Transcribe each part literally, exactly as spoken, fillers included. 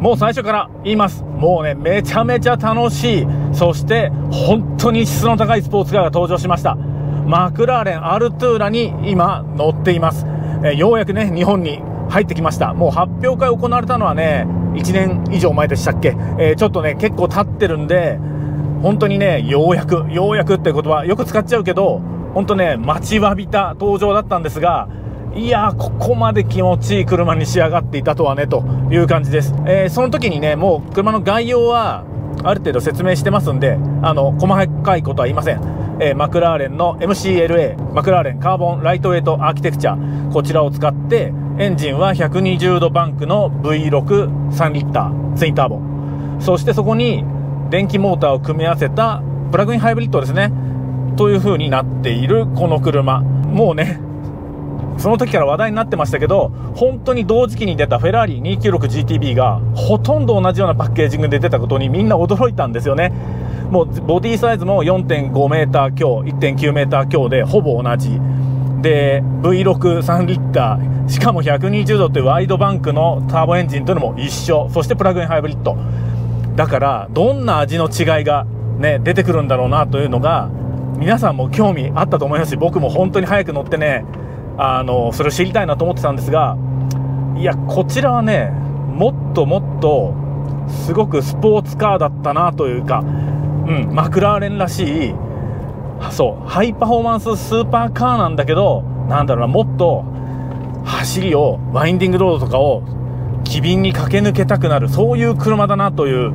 もう最初から言います。もうね、めちゃめちゃ楽しい、そして本当に質の高いスポーツカーが登場しました。マクラーレンアルトゥーラに今乗っています。えー、ようやくね日本に入ってきました。もう発表会行われたのはねいちねん以上前でしたっけ。えー、ちょっとね結構経ってるんで、本当にねようやくようやくって言葉よく使っちゃうけど、本当ね待ちわびた登場だったんですが、いやーここまで気持ちいい車に仕上がっていたとはねという感じです。えー、その時にねもう車の概要はある程度説明してますんで、あの細かいことは言いません。えー、マクラーレンの エムシーエルエー マクラーレンカーボンライトウェイトアーキテクチャ、こちらを使ってエンジンはひゃくにじゅうどバンクの ブイろくさん リッターツインターボ、そしてそこに電気モーターを組み合わせたプラグインハイブリッドですねという風になっているこの車、もうねその時から話題になってましたけど、本当に同時期に出たフェラーリ にひゃくきゅうじゅうろくジーティービー がほとんど同じようなパッケージングで出たことにみんな驚いたんですよね。もうボディサイズも よんてんごメーター強 いってんきゅうメーター強でほぼ同じで ブイろくさん リッター、しかもひゃくにじゅうどというワイドバンクのターボエンジンというのも一緒、そしてプラグインハイブリッドだから、どんな味の違いが、ね、出てくるんだろうなというのが皆さんも興味あったと思いますし、僕も本当に早く乗ってねあのそれを知りたいなと思ってたんですが、いやこちらはねもっともっとすごくスポーツカーだったなというか、うん、マクラーレンらしい、そうハイパフォーマンススーパーカーなんだけど、なんだろうな、もっと走りをワインディングロードとかを機敏に駆け抜けたくなる、そういう車だなという、うん、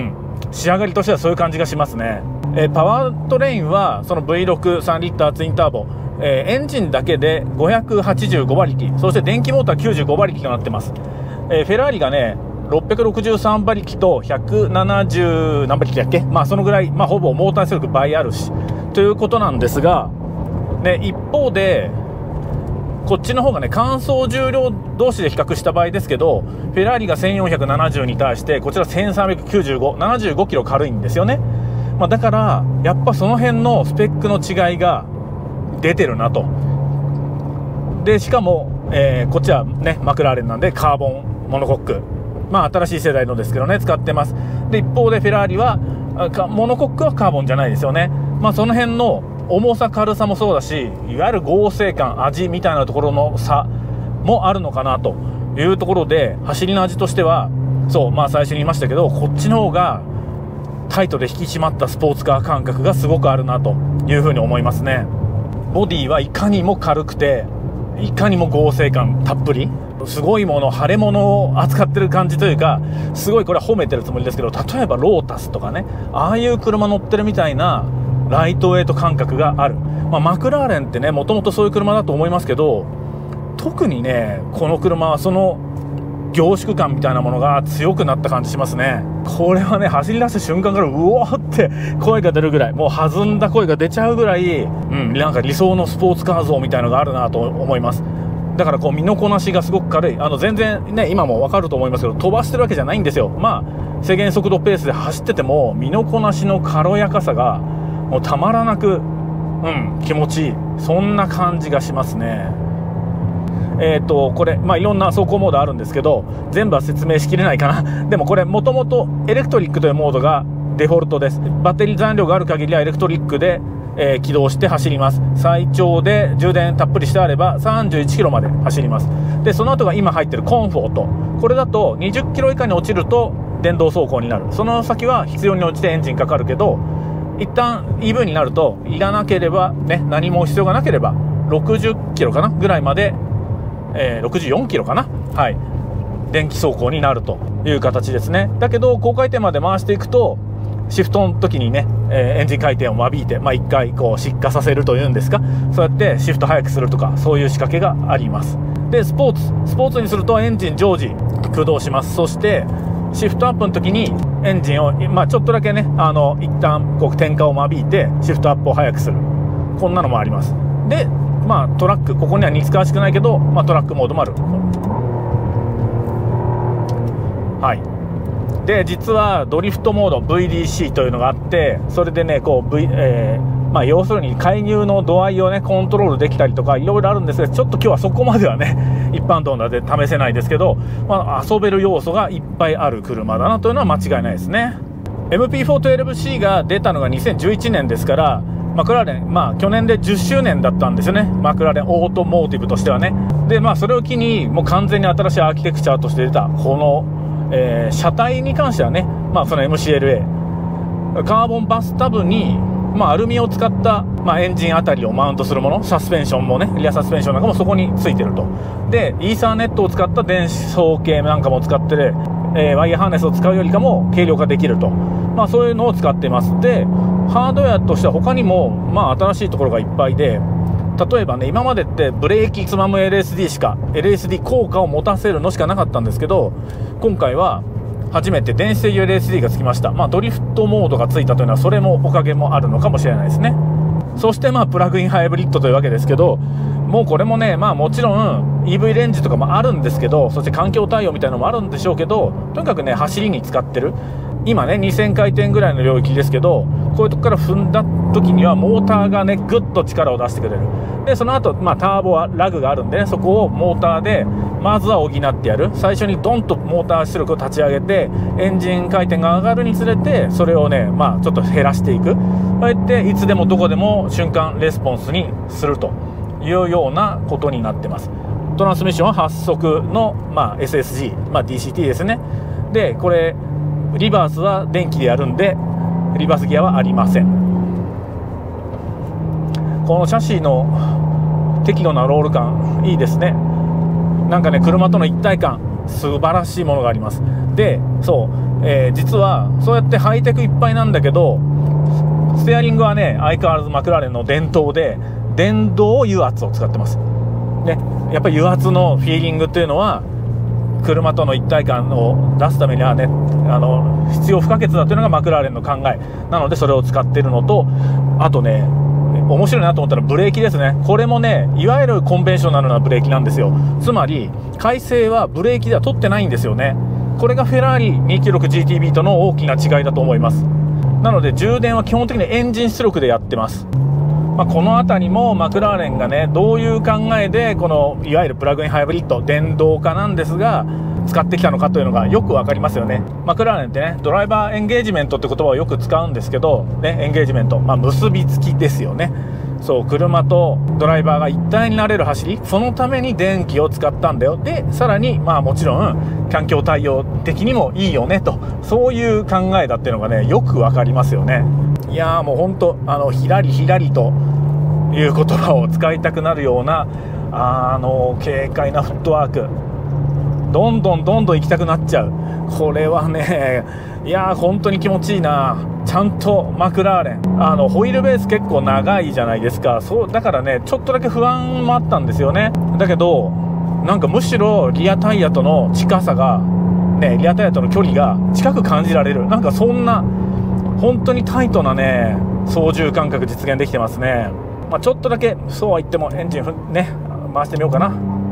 仕上がりとしてはそういう感じがしますね。えー、パワートレインはその ブイろくさん リッターツインターボ、えー、エンジンだけでごひゃくはちじゅうごばりき、そして電気モーターきゅうじゅうごばりきとなってます。えー、フェラーリがねろっぴゃくろくじゅうさんばりきとひゃくななじゅう何馬力だっけ、まあそのぐらい、まあ、ほぼモーター出力倍あるしということなんですが、ね、一方でこっちの方がね乾燥重量同士で比較した場合ですけど、フェラーリがせんよんひゃくななじゅうに対してこちらせんさんびゃくきゅうじゅうご、ななじゅうごキロ軽いんですよね。まあ、だからやっぱその辺のスペックの違いが出てるなと。でしかも、えー、こっちはねマクラーレンなんでカーボンモノコック、まあ新しい世代のですけどね使ってます。で一方でフェラーリはモノコックはカーボンじゃないですよね。まあその辺の重さ軽さもそうだし、いわゆる合成感味みたいなところの差もあるのかなというところで、走りの味としてはそう、まあ最初に言いましたけど、こっちの方がタイトで引き締まったスポーツカー感覚がすごくあるなというふうに思いますね。ボディはいかにも軽くていかにも合成感たっぷり、すごいもの腫れ物を扱ってる感じというか、すごいこれは褒めてるつもりですけど、例えばロータスとかね、ああいう車乗ってるみたいなライトウェイト感覚がある。まあ、マクラーレンってねもともとそういう車だと思いますけど、特にねこの車はその凝縮感みたいなものが強くなった感じしますね。これはね走り出した瞬間からうおーって声が出るぐらい、もう弾んだ声が出ちゃうぐらい、うん、なんか理想のスポーツカー像みたいなのがあるなと思います。だからこう身のこなしがすごく軽い、あの全然ね今も分かると思いますけど飛ばしてるわけじゃないんですよ。まあ制限速度ペースで走ってても身のこなしの軽やかさがもうたまらなく、うん、気持ちいい、そんな感じがしますね。えーとこれ、まあ、いろんな走行モードあるんですけど全部は説明しきれないかな。でもこれもともとエレクトリックというモードがデフォルトです。バッテリー残量がある限りはエレクトリックで、えー、起動して走ります。最長で充電たっぷりしてあればさんじゅういちキロまで走ります。でその後が今入ってるコンフォート、これだとにじゅっキロ以下に落ちると電動走行になる。その先は必要に応じてエンジンかかるけど、一旦 イーブイ になるといらなければね、何も必要がなければろくじゅっキロかなぐらいまで、えー、ろくじゅうよんキロかな、はい、電気走行になるという形ですね。だけど高回転まで回していくとシフトの時にね、えー、エンジン回転を間引いて、まあ、いっかいこう失火させるというんですか、そうやってシフト速くするとかそういう仕掛けがあります。でスポーツスポーツにするとエンジン常時駆動します。そしてシフトアップの時にエンジンを、まあ、ちょっとだけねあの一旦こう点火を間引いてシフトアップを速くする、こんなのもあります。でまあトラック、ここには似つかわしくないけど、まあ、トラックモードもある。はいで実はドリフトモード ブイディーシー というのがあって、それでねこう、v えー、 まあ、要するに介入の度合いをねコントロールできたりとかいろいろあるんですが、ちょっと今日はそこまではね一般道で試せないですけど、まあ、遊べる要素がいっぱいある車だなというのは間違いないですね。 エムピーフォーじゅうにシー が出たのがにせんじゅういちねんですから、マクラーレン、まあ、去年でじゅっしゅうねんだったんですよね、マクラーレンオートモーティブとしてはね。で、まあ、それを機にもう完全に新しいアーキテクチャとして出たこの、えー、車体に関してはね、まあ、その エムシーエルエー カーボンバスタブに、まあ、アルミを使った、まあ、エンジンあたりをマウントするもの、サスペンションもね、リアサスペンションなんかもそこについてると。でイーサーネットを使った電子送系なんかも使ってる、えー、ワイヤーハーネスを使うよりかも軽量化できると、まあ、そういうのを使っています。でハードウェアとしては他にも、まあ、新しいところがいっぱいで、例えばね、今までってブレーキつまむ エルエスディー しか エルエスディー 効果を持たせるのしかなかったんですけど、今回は初めて電子制御 エルエスディー がつきました。まあ、ドリフトモードがついたというのはそれもおかげもあるのかもしれないですね。そしてまあプラグインハイブリッドというわけですけど、もうこれもね、まあ、もちろん イーブイ レンジとかもあるんですけど、そして環境対応みたいなのもあるんでしょうけど、とにかくね走りに使ってる、今ねにせんかいてんぐらいの領域ですけど、こういうとこから踏んだ時にはモーターがねぐっと力を出してくれる。でその後、まあターボはラグがあるんでね、そこをモーターでまずは補ってやる。最初にドンとモーター出力を立ち上げて、エンジン回転が上がるにつれてそれをね、まあちょっと減らしていく。そうやっていつでもどこでも瞬間レスポンスにするというようなことになってます。トランスミッションははち速の、まあ、エスエスジー、まあ、ディーシーティー ですね。でこれリバースは電気でやるんでリバースギアはありません。このシャシーの適度なロール感いいですね。なんかね車との一体感素晴らしいものがあります。でそう、えー、実はそうやってハイテクいっぱいなんだけど、ステアリングはね相変わらずマクラーレンの伝統で電動油圧を使ってます、ね、やっぱり油圧のフィーリングっていうのは車との一体感を出すためにはね、あの必要不可欠だというのがマクラーレンの考えなので、それを使っているのと、あとね面白いなと思ったらブレーキですね。これもねいわゆるコンベンショナルなブレーキなんですよ。つまり回生はブレーキでは取ってないんですよね。これがフェラーリ にひゃくきゅうじゅうろくジーティービー との大きな違いだと思います。なので充電は基本的にエンジン出力でやってます。まあ、この辺りもマクラーレンがねどういう考えでこのいわゆるプラグインハイブリッド電動化なんですが使ってきたのかというのがよく分かりますよね。マクラーレンってねドライバーエンゲージメントって言葉をよく使うんですけど、ね、エンゲージメント、まあ、結びつきですよね。そう車とドライバーが一体になれる走り、そのために電気を使ったんだよ。でさらにまあもちろん環境対応的にもいいよねと、そういう考えだっていうのがねよく分かりますよね。いやーもうほんとあのひらりひらりという言葉を使いたくなるようなあの軽快なフットワーク、どんどんどんどん行きたくなっちゃう。これはねいやー本当に気持ちいいな。ちゃんとマクラーレンあのホイールベース結構長いじゃないですか。そうだからねちょっとだけ不安もあったんですよね。だけどなんかむしろリアタイヤとの近さがね、リアタイヤとの距離が近く感じられる。なんかそんな本当にタイトなね操縦感覚実現できてますね。まあ、ちょっとだけそうは言ってもエンジンね回してみようかな。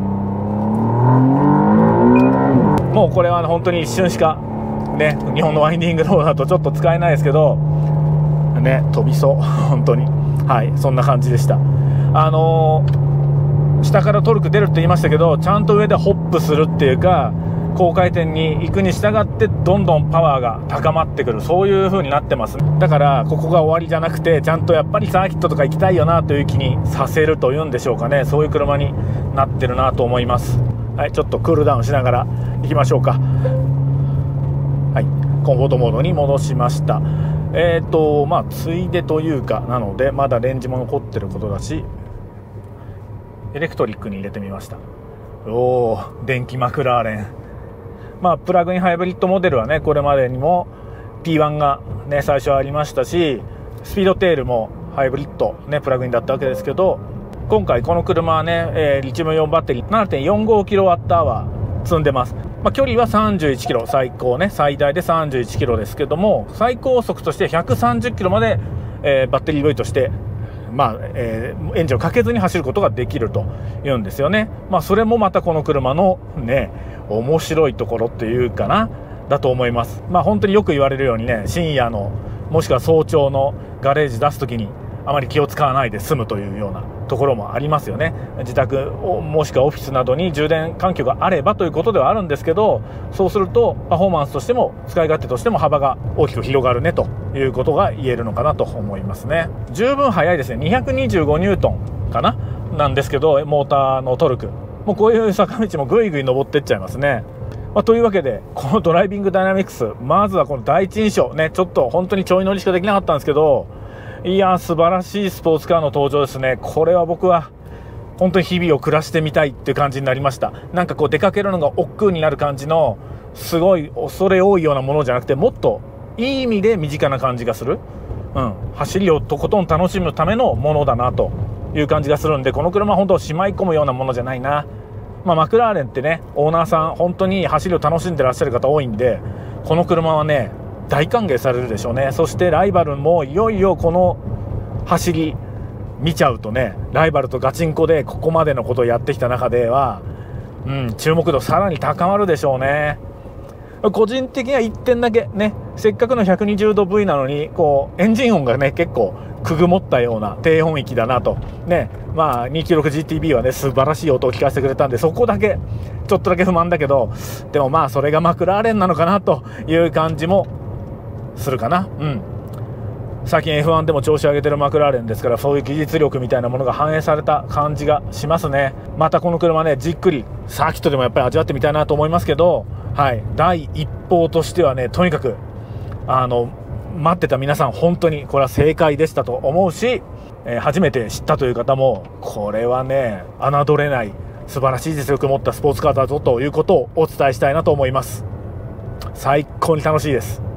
もうこれは本当に一瞬しかね日本のワインディングロードだとちょっと使えないですけどね、飛びそう本当に。はい、そんな感じでした。あのー、下からトルク出るって言いましたけど、ちゃんと上でホップするっていうか高回転に行くに従ってどんどんパワーが高まってくる、そういう風になってます。だからここが終わりじゃなくてちゃんとやっぱりサーキットとか行きたいよなという気にさせるというんでしょうかね、そういう車になってるなと思います。はい、ちょっとクールダウンしながら行きましょうか。はい、コンフォートモードに戻しました。えーとまあついでというかなのでまだレンジも残ってることだしエレクトリックに入れてみました。おー、電気マクラーレン。まあプラグインハイブリッドモデルはねこれまでにも ピーワン がね最初ありましたし、スピードテールもハイブリッドねプラグインだったわけですけど、今回この車はね、えー、リチウムイオンバッテリー ななてんよんごキロワットアワー積んでます。まあ、距離はさんじゅういちキロ、最高ね最大でさんじゅういちキロですけども、最高速としてひゃくさんじゅっキロまで、えー、バッテリー V としてまあえー、エンジンをかけずに走ることができるというんですよね。まあ、それもまたこの車のね面白いところっていうかなだと思います。まあ、本当によく言われるようにね深夜のもしくは早朝のガレージ出す時にあまり気を使わないで済むというようなところもありますよね。自宅もしくはオフィスなどに充電環境があればということではあるんですけど、そうするとパフォーマンスとしても使い勝手としても幅が大きく広がるねということが言えるのかなと思いますね。十分速いですね。にひゃくにじゅうごニュートンかななんですけど、モーターのトルクもうこういう坂道もぐいぐい登ってっちゃいますね。まあ、というわけでこのドライビングダイナミクス、まずはこの第一印象ね、ちょっと本当にちょい乗りしかできなかったんですけど、いや素晴らしいスポーツカーの登場ですね。これは僕は本当に日々を暮らしてみたいっていう感じになりました。なんかこう出かけるのが億劫になる感じのすごい恐れ多いようなものじゃなくて、もっといい意味で身近な感じがする、うん、走りをとことん楽しむためのものだなという感じがするんで、この車は本当しまい込むようなものじゃないな。まあ、マクラーレンってね、オーナーさん本当に走りを楽しんでらっしゃる方多いんで、この車はね大歓迎されるでしょうね。そしてライバルもいよいよこの走り見ちゃうとね、ライバルとガチンコでここまでのことをやってきた中では、うん、注目度さらに高まるでしょうね。個人的にはいってんだけね、せっかくのひゃくにじゅうどブイなのにこうエンジン音がね結構くぐもったような低音域だなとね。まあ にひゃくきゅうじゅうろくジーティービー はね素晴らしい音を聞かせてくれたんで、そこだけちょっとだけ不満だけど、でもまあそれがマクラーレンなのかなという感じもするかな。うん最近 エフワン でも調子を上げてるマクラーレンですから、そういう技術力みたいなものが反映された感じがしますね。またこの車ねじっくりサーキットでもやっぱり味わってみたいなと思いますけど、はい第一報としてはね、とにかくあの待ってた皆さん本当にこれは正解でしたと思うし、えー、初めて知ったという方もこれはね侮れない素晴らしい実力を持ったスポーツカーだぞということをお伝えしたいなと思います。最高に楽しいです。